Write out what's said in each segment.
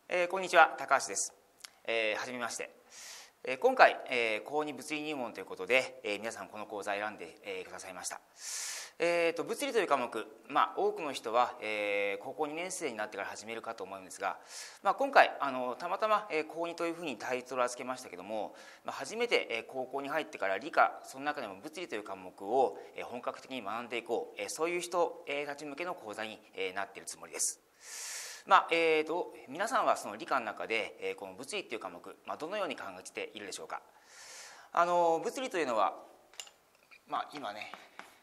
こんにちは、高橋です。はじめまして。今回、高2物理入門ということで、皆さんこの講座を選んで、くださいました。物理という科目、多くの人は、高校2年生になってから始めるかと思うんですが、今回たまたま、高2というふうにタイトルをつけましたけども、初めて、高校に入ってから理科、その中でも物理という科目を、本格的に学んでいこう、そういう人、たち向けの講座に、なっているつもりです。皆さんはその理科の中で、この物理という科目、どのように考えているでしょうか。物理というのは、今ね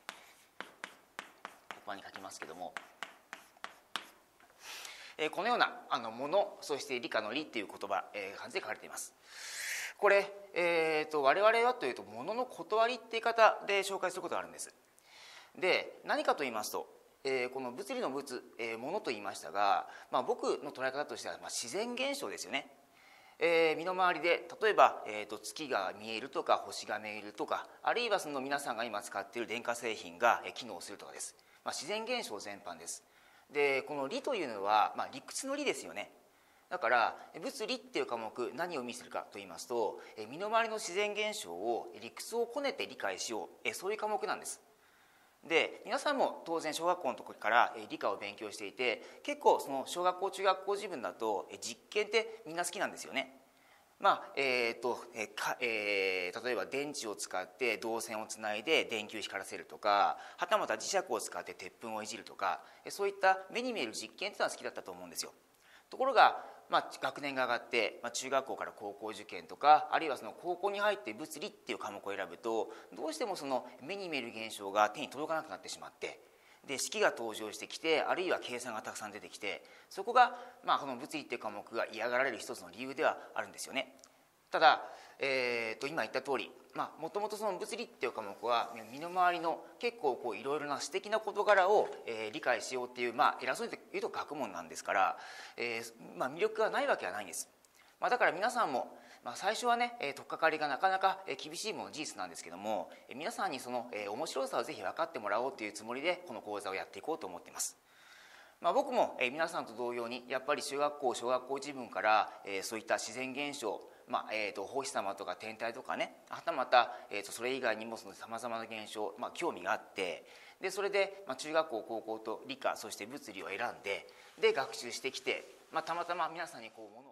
ここに書きますけども、このようなもの、そして理科の理という言葉、漢字で書かれています。これ、我々はというと物の断りって言い方で紹介することがあるんです。で、何かと言いますと、この物理の物、ものと言いましたが、僕の捉え方としては、自然現象ですよね。身の回りで例えば、月が見えるとか星が見えるとか、あるいはその皆さんが今使っている電化製品が機能するとかです。自然現象全般です。で、この理というのは、理屈の理ですよね。だから物理っていう科目、何を意味するかと言いますと、身の回りの自然現象を理屈をこねて理解しよう、そういう科目なんです。で、皆さんも当然小学校の時から理科を勉強していて、結構その小学校中学校自分だと実験ってみんな好きなんですよね。例えば電池を使って導線をつないで電球を光らせるとか、はたまた磁石を使って鉄粉をいじるとか、そういった目に見える実験というのは好きだったと思うんですよ。ところが、学年が上がって、中学校から高校受験とか、あるいはその高校に入って物理っていう科目を選ぶと、どうしてもその目に見える現象が手に届かなくなってしまって、で式が登場してきて、あるいは計算がたくさん出てきて、そこが、この物理っていう科目が嫌がられる一つの理由ではあるんですよね。ただ、今言った通り、もともとその物理っていう科目は身の回りの結構いろいろな素敵な事柄を、理解しようっていう、偉そうに言うと学問なんですから、魅力がないわけはないんです。だから皆さんも、最初はね、取っかかりがなかなか厳しいもの事実なんですけども、皆さんにその面白さをぜひ分かってもらおうというつもりでこの講座をやっていこうと思っています。僕も皆さんと同様にやっぱり中学校小学校自分からそういった自然現象、お星様とか天体とかね、はたまたそれ以外にもさまざまな現象、興味があって、でそれで中学校高校と理科そして物理を選んで、で学習してきて、たまたま皆さんにこう